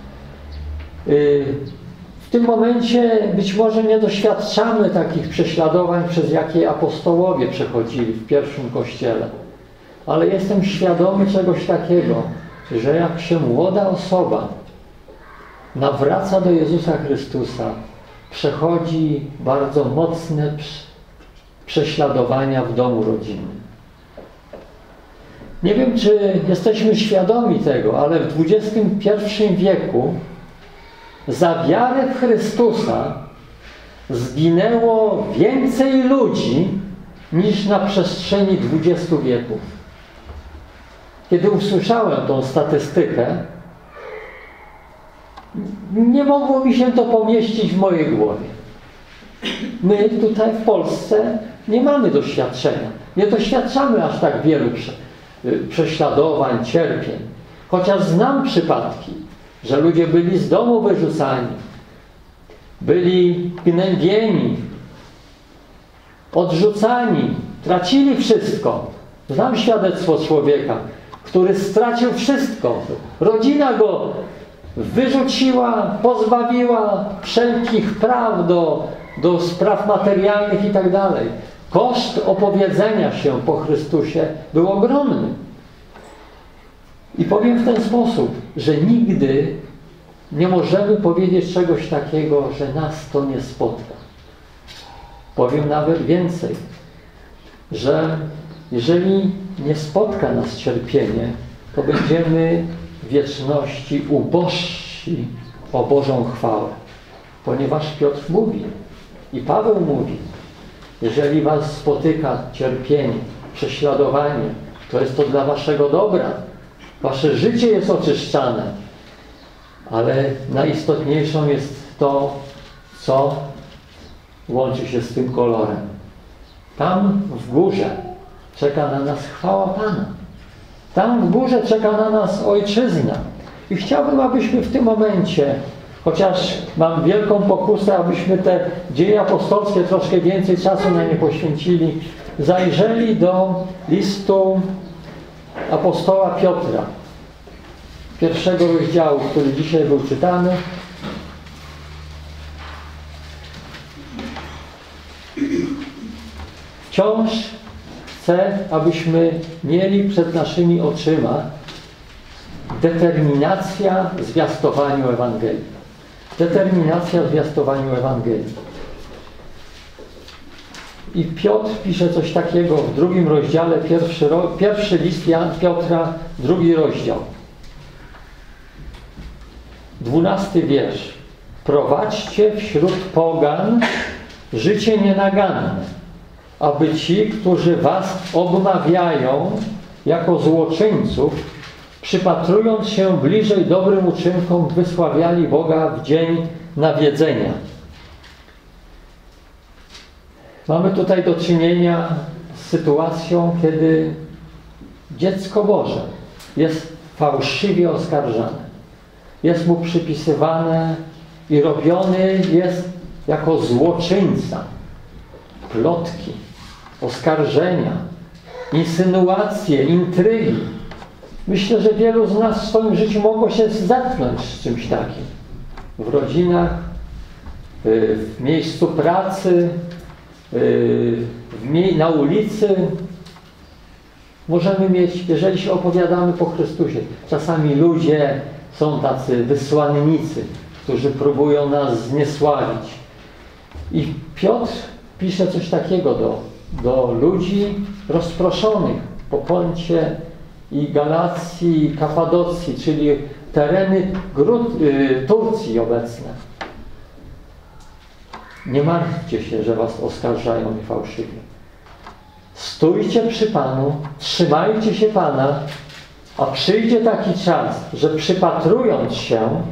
W tym momencie być może nie doświadczamy takich prześladowań, przez jakie apostołowie przechodzili w pierwszym Kościele. Ale jestem świadomy czegoś takiego, że jak się młoda osoba nawraca do Jezusa Chrystusa, przechodzi bardzo mocne prześladowania w domu rodzinnym. Nie wiem, czy jesteśmy świadomi tego, ale w dwudziestym pierwszym wieku za wiarę w Chrystusa zginęło więcej ludzi niż na przestrzeni dwudziestu wieków. Kiedy usłyszałem tą statystykę, nie mogło mi się to pomieścić w mojej głowie. My tutaj w Polsce nie mamy doświadczenia. Nie doświadczamy aż tak wielu prze, prześladowań, cierpień. Chociaż znam przypadki, że ludzie byli z domu wyrzucani, byli gnębieni, odrzucani, tracili wszystko. Znam świadectwo człowieka, który stracił wszystko. Rodzina go wyrzuciła, pozbawiła wszelkich praw do, do spraw materialnych i tak dalej. Koszt opowiedzenia się po Chrystusie był ogromny. I powiem w ten sposób, że nigdy nie możemy powiedzieć czegoś takiego, że nas to nie spotka. Powiem nawet więcej, że jeżeli nie spotka nas cierpienie, to będziemy w wieczności ubożsi o Bożą chwałę. Ponieważ Piotr mówi i Paweł mówi, jeżeli was spotyka cierpienie, prześladowanie, to jest to dla waszego dobra. Wasze życie jest oczyszczane, ale najistotniejszą jest to, co łączy się z tym kolorem. Tam w górze czeka na nas chwała Pana. Tam w górze czeka na nas Ojczyzna. I chciałbym, abyśmy w tym momencie, chociaż mam wielką pokusę, abyśmy te dzieje apostolskie troszkę więcej czasu na nie poświęcili, zajrzeli do listu apostoła Piotra, pierwszego rozdziału, który dzisiaj był czytany. Wciąż chcę, abyśmy mieli przed naszymi oczyma determinacja w zwiastowaniu Ewangelii. Determinacja w zwiastowaniu Ewangelii. I Piotr pisze coś takiego w drugim rozdziale, pierwszy, pierwszy list Jan, Piotra, drugi rozdział. Dwunasty wiersz. Prowadźcie wśród pogan życie nienaganne, aby ci, którzy was obmawiają jako złoczyńców, przypatrując się bliżej dobrym uczynkom, wysławiali Boga w dzień nawiedzenia. Mamy tutaj do czynienia z sytuacją, kiedy dziecko Boże jest fałszywie oskarżane. Jest mu przypisywane i robiony jest jako złoczyńca. Plotki, oskarżenia, insynuacje, intrygi. Myślę, że wielu z nas w swoim życiu mogło się zetknąć z czymś takim. W rodzinach, w miejscu pracy, w mie- na ulicy. Możemy mieć, jeżeli się opowiadamy po Chrystusie, czasami ludzie są tacy wysłannicy, którzy próbują nas zniesławić. I Piotr pisze coś takiego do, do ludzi rozproszonych po Poncie i Galacji, i Kapadocji, czyli tereny Gru- y, Turcji obecne. Nie martwcie się, że was oskarżają fałszywie. Stójcie przy Panu, trzymajcie się Pana, a przyjdzie taki czas, że przypatrując się,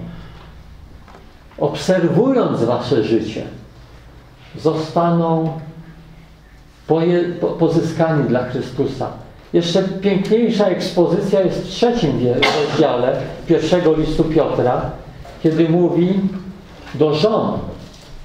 obserwując wasze życie, zostaną poje, po, pozyskani dla Chrystusa. Jeszcze piękniejsza ekspozycja jest w trzecim rozdziale pierwszego listu Piotra, kiedy mówi do żon: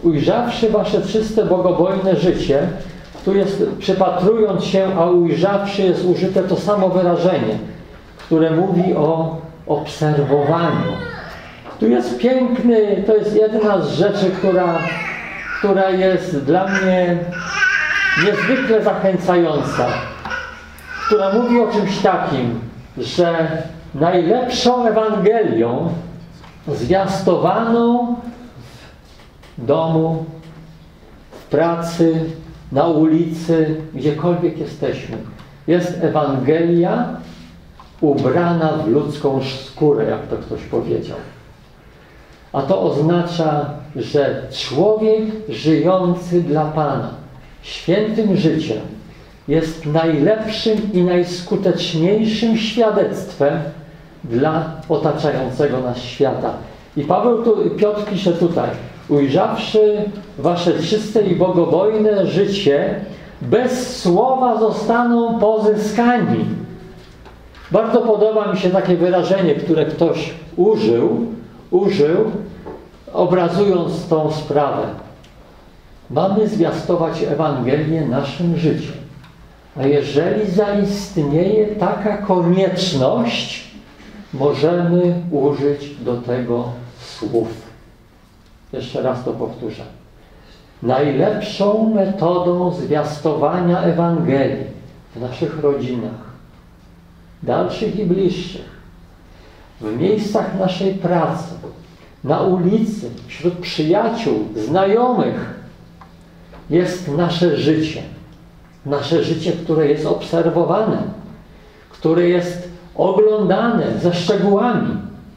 ujrzawszy wasze czyste, bogobojne życie, tu jest, przypatrując się, a ujrzawszy jest użyte to samo wyrażenie, które mówi o obserwowaniu. Tu jest piękny, to jest jedna z rzeczy, która, która jest dla mnie niezwykle zachęcająca, która mówi o czymś takim, że najlepszą Ewangelią zwiastowaną w domu, w pracy, na ulicy, gdziekolwiek jesteśmy, jest Ewangelia ubrana w ludzką skórę, jak to ktoś powiedział. A to oznacza, że człowiek żyjący dla Pana świętym życiem jest najlepszym i najskuteczniejszym świadectwem dla otaczającego nas świata. I Paweł tu, Piotr pisze tutaj: ujrzawszy wasze czyste i bogobojne życie, bez słowa zostaną pozyskani. Bardzo podoba mi się takie wyrażenie, które ktoś użył, użył, obrazując tą sprawę. Mamy zwiastować Ewangelię naszym życiem. A jeżeli zaistnieje taka konieczność, możemy użyć do tego słów. Jeszcze raz to powtórzę. Najlepszą metodą zwiastowania Ewangelii w naszych rodzinach, dalszych i bliższych, w miejscach naszej pracy, na ulicy, wśród przyjaciół, znajomych, jest nasze życie. Nasze życie, które jest obserwowane, które jest oglądane ze szczegółami.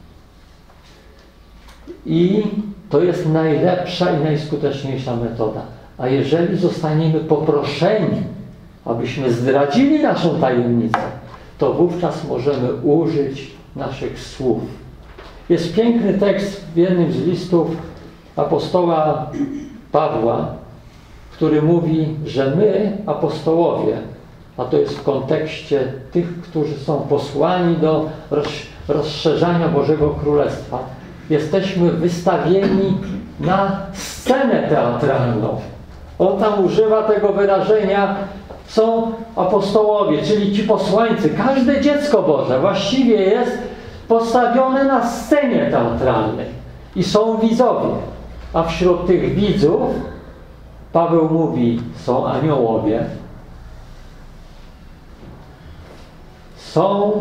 I to jest najlepsza i najskuteczniejsza metoda. A jeżeli zostaniemy poproszeni, abyśmy zdradzili naszą tajemnicę, to wówczas możemy użyć naszych słów. Jest piękny tekst w jednym z listów apostoła Pawła, który mówi, że my, apostołowie, a to jest w kontekście tych, którzy są posłani do rozszerzania Bożego Królestwa, jesteśmy wystawieni na scenę teatralną. On tam używa tego wyrażenia, są apostołowie, czyli ci posłańcy. Każde dziecko Boże właściwie jest postawione na scenie teatralnej. I są widzowie. A wśród tych widzów Paweł mówi, są aniołowie, są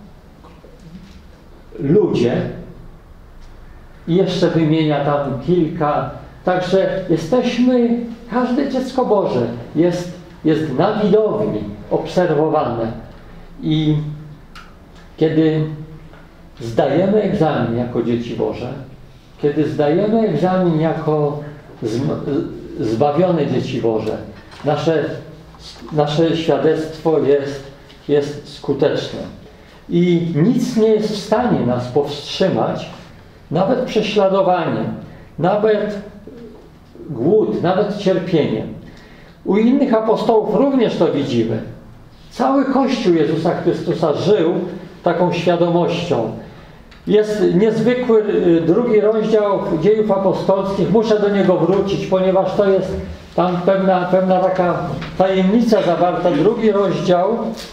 ludzie i jeszcze wymienia tam kilka. Także jesteśmy, każde dziecko Boże jest, jest na widowni obserwowane. I kiedy zdajemy egzamin jako dzieci Boże, kiedy zdajemy egzamin jako zbawione dzieci Boże, nasze, nasze świadectwo jest, jest skuteczne. I nic nie jest w stanie nas powstrzymać, nawet prześladowanie, nawet głód, nawet cierpienie. U innych apostołów również to widzimy. Cały Kościół Jezusa Chrystusa żył taką świadomością. Jest niezwykły drugi rozdział Dziejów Apostolskich. Muszę do niego wrócić, ponieważ to jest tam pewna, pewna taka tajemnica zawarta. Drugi rozdział,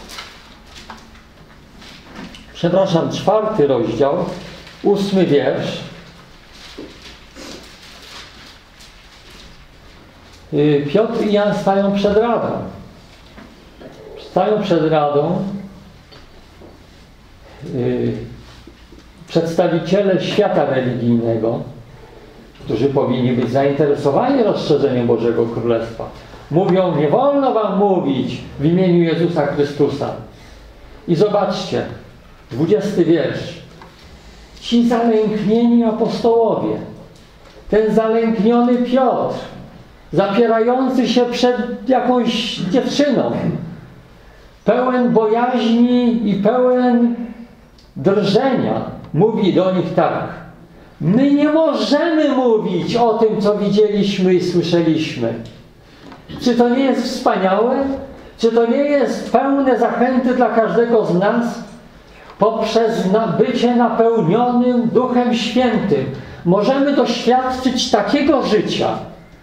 przepraszam, czwarty rozdział, ósmy wiersz. Piotr i Jan stają przed radą. Stają przed radą przedstawiciele świata religijnego, którzy powinni być zainteresowani rozszerzeniem Bożego Królestwa. Mówią, nie wolno wam mówić w imieniu Jezusa Chrystusa. I zobaczcie, dwudziesty wiersz. Ci zalęknieni apostołowie, ten zalękniony Piotr, zapierający się przed jakąś dziewczyną, pełen bojaźni i pełen drżenia, mówi do nich tak: my nie możemy mówić o tym, co widzieliśmy i słyszeliśmy. Czy to nie jest wspaniałe? Czy to nie jest pełne zachęty dla każdego z nas? Poprzez bycie napełnionym Duchem Świętym możemy doświadczyć takiego życia,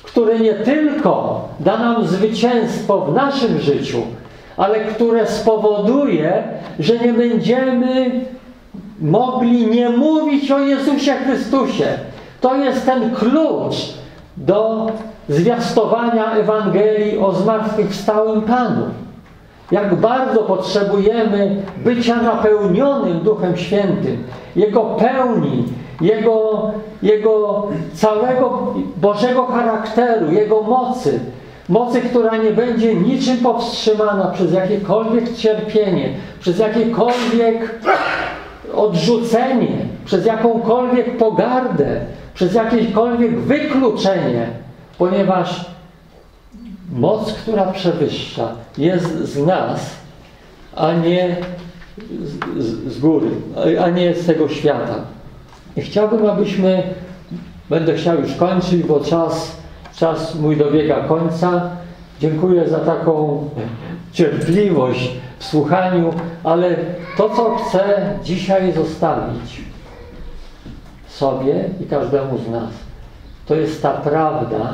które nie tylko da nam zwycięstwo w naszym życiu, ale które spowoduje, że nie będziemy mogli nie mówić o Jezusie Chrystusie. To jest ten klucz do zwiastowania Ewangelii o zmartwychwstałym Panu. Jak bardzo potrzebujemy bycia napełnionym Duchem Świętym, Jego pełni, Jego, Jego całego Bożego charakteru, Jego mocy. Mocy, która nie będzie niczym powstrzymana przez jakiekolwiek cierpienie, przez jakiekolwiek odrzucenie, przez jakąkolwiek pogardę, przez jakiekolwiek wykluczenie, ponieważ moc, która przewyższa, jest z nas, a nie z, z, z góry, a nie z tego świata. I chciałbym, abyśmy, będę chciał już kończyć, bo czas, czas mój dobiega końca. Dziękuję za taką cierpliwość w słuchaniu, ale to, co chcę dzisiaj zostawić sobie i każdemu z nas, to jest ta prawda,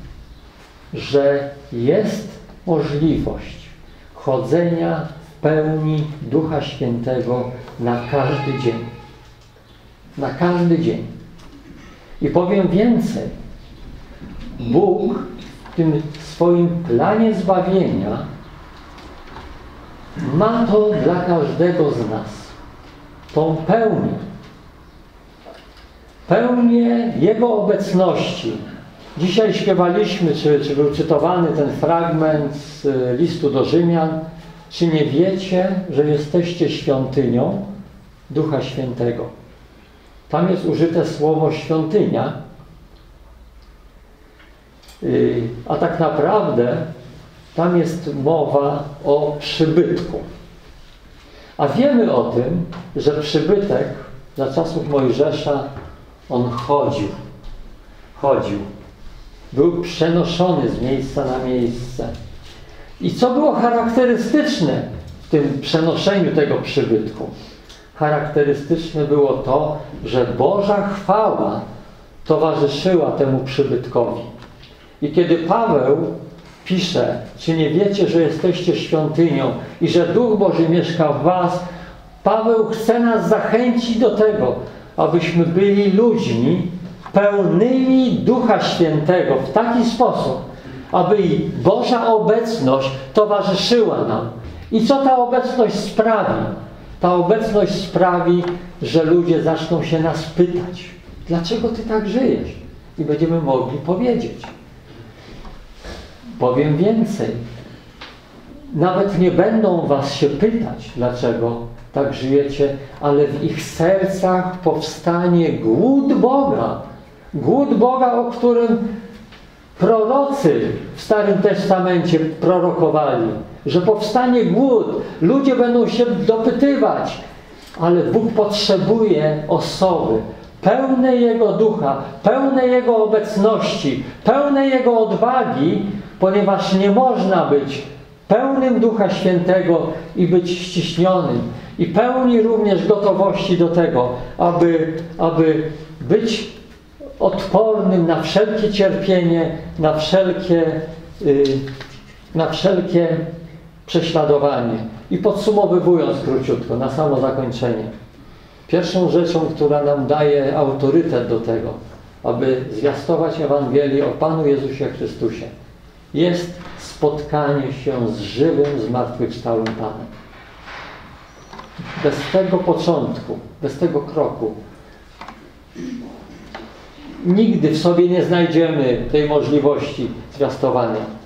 że jest możliwość chodzenia w pełni Ducha Świętego na każdy dzień. Na każdy dzień. I powiem więcej. Bóg w tym swoim planie zbawienia ma to dla każdego z nas. Tą pełnię. Pełnię Jego obecności. Dzisiaj śpiewaliśmy, czy, czy był cytowany ten fragment z listu do Rzymian. Czy nie wiecie, że jesteście świątynią Ducha Świętego? Tam jest użyte słowo świątynia, a tak naprawdę tam jest mowa o przybytku. A wiemy o tym, że przybytek za czasów Mojżesza on chodził. Chodził. Był przenoszony z miejsca na miejsce. I co było charakterystyczne w tym przenoszeniu tego przybytku? Charakterystyczne było to, że Boża chwała towarzyszyła temu przybytkowi. I kiedy Paweł pisze, czy nie wiecie, że jesteście świątynią i że Duch Boży mieszka w was, Paweł chce nas zachęcić do tego, abyśmy byli ludźmi pełnymi Ducha Świętego w taki sposób, aby Boża obecność towarzyszyła nam. I co ta obecność sprawi? Ta obecność sprawi, że ludzie zaczną się nas pytać, dlaczego ty tak żyjesz? I będziemy mogli powiedzieć. Powiem więcej. Nawet nie będą was się pytać, dlaczego tak żyjecie, ale w ich sercach powstanie głód Boga. Głód Boga, o którym prorocy w Starym Testamencie prorokowali, że powstanie głód. Ludzie będą się dopytywać, ale Bóg potrzebuje osoby pełnej Jego Ducha, pełnej Jego obecności, pełnej Jego odwagi, ponieważ nie można być pełnym Ducha Świętego i być ściśnionym. I pełni również gotowości do tego, aby, aby być odpornym na wszelkie cierpienie, na wszelkie, yy, na wszelkie prześladowanie. I podsumowując króciutko, na samo zakończenie. Pierwszą rzeczą, która nam daje autorytet do tego, aby zwiastować Ewangelię o Panu Jezusie Chrystusie, jest spotkanie się z żywym, zmartwychwstałym Panem. Bez tego początku, bez tego kroku nigdy w sobie nie znajdziemy tej możliwości zwiastowania.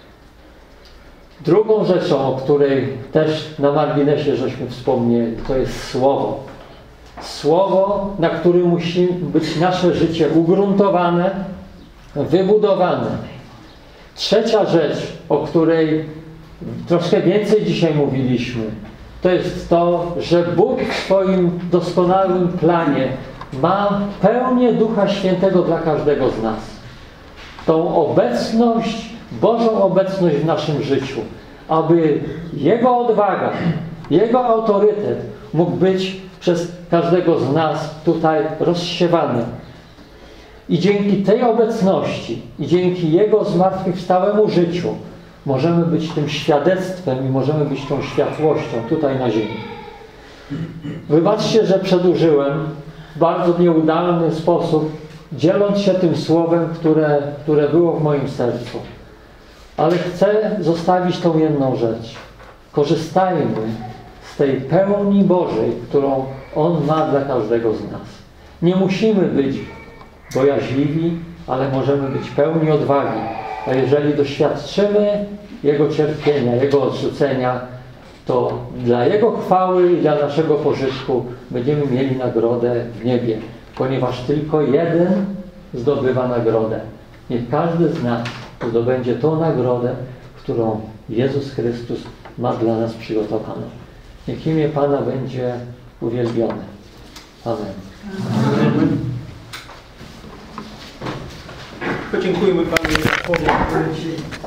Drugą rzeczą, o której też na marginesie żeśmy wspomnieli, to jest Słowo. Słowo, na którym musi być nasze życie ugruntowane, wybudowane. Trzecia rzecz, o której troszkę więcej dzisiaj mówiliśmy, to jest to, że Bóg w swoim doskonałym planie ma pełnię Ducha Świętego dla każdego z nas. Tą obecność, Bożą obecność w naszym życiu, aby Jego odwaga, Jego autorytet mógł być przez każdego z nas tutaj rozsiewany. I dzięki tej obecności i dzięki Jego zmartwychwstałemu życiu możemy być tym świadectwem i możemy być tą światłością tutaj na ziemi. Wybaczcie, że przedłużyłem w bardzo nieudolny sposób, dzieląc się tym słowem, które, które było w moim sercu. Ale chcę zostawić tą jedną rzecz. Korzystajmy z tej pełni Bożej, którą On ma dla każdego z nas. Nie musimy być bojaźliwi, ale możemy być pełni odwagi. A jeżeli doświadczymy Jego cierpienia, Jego odrzucenia, to dla Jego chwały i dla naszego pożytku będziemy mieli nagrodę w niebie, ponieważ tylko jeden zdobywa nagrodę. Niech każdy z nas zdobędzie tą nagrodę, którą Jezus Chrystus ma dla nas przygotowaną. Niech imię Pana będzie uwielbione. Amen. Amen. Podziękujmy Panu za słowo, które Ci